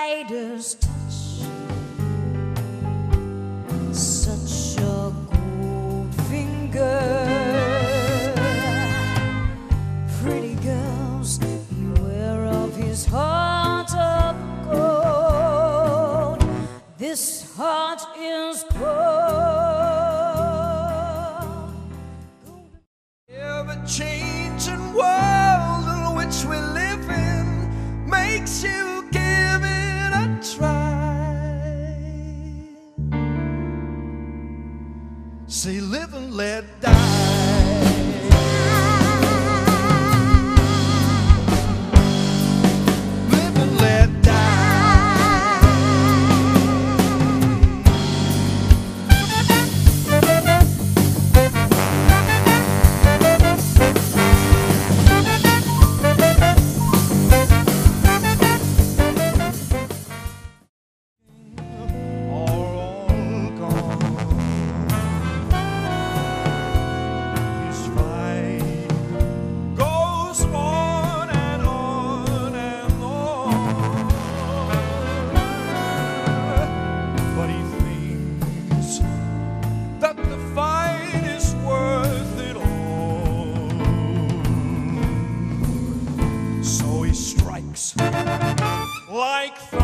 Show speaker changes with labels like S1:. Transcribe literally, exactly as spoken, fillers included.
S1: Midas touch, such a gold finger. Pretty girls, beware of his heart of gold. This heart is cold.
S2: Ever-changing world in which we live in makes you give it a try. Say live and let die. Live and let die. Like